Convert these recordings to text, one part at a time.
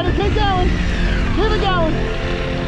it, keep going. Keep it going.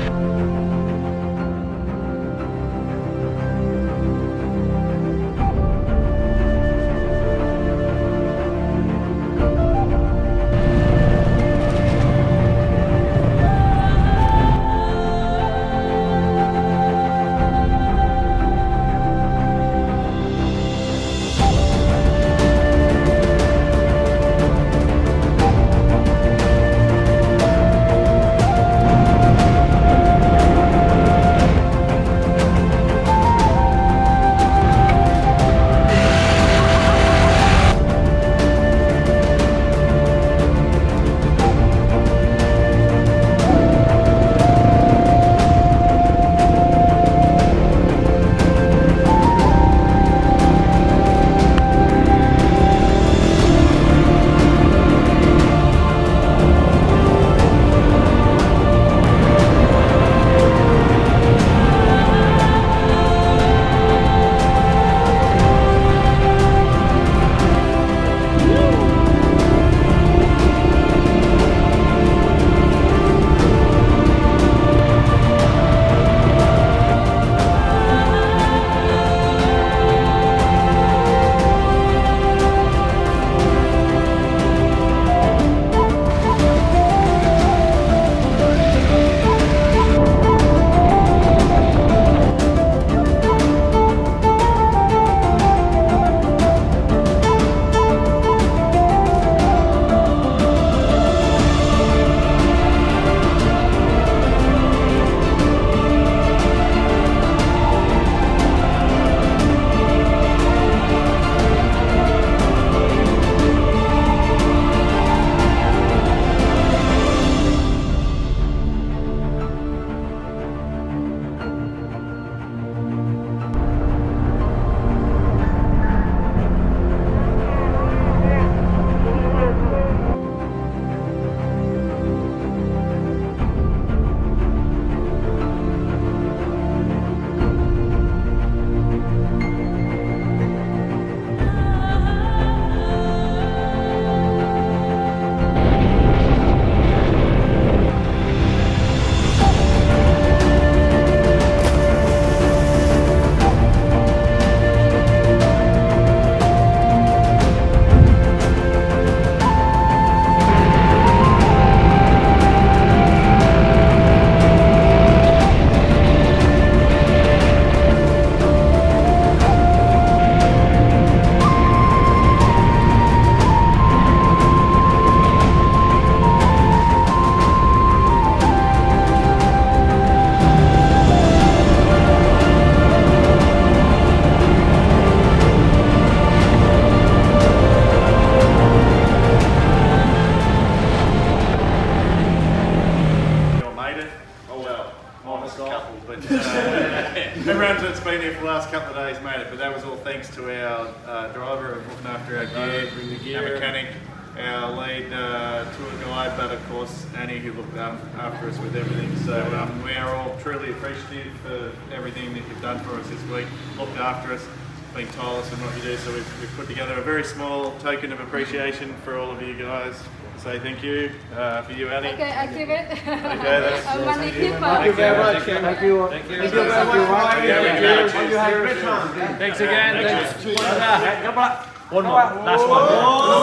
Everyone that's been here for the last couple of days made it, but that was all thanks to our driver of looking after our gear, our mechanic, our lead tour guide, but of course Annie, who looked after us with everything. So we are all truly appreciative for everything that you've done for us this week, looked after us, been tireless in what you do. So we've put together a very small token of appreciation for all of you guys. Say thank you for you, Annie. Okay, I give it. Okay, that's Thank you very much. Thank you. Thank you very much. Thanks again. Thanks. One more. Last one.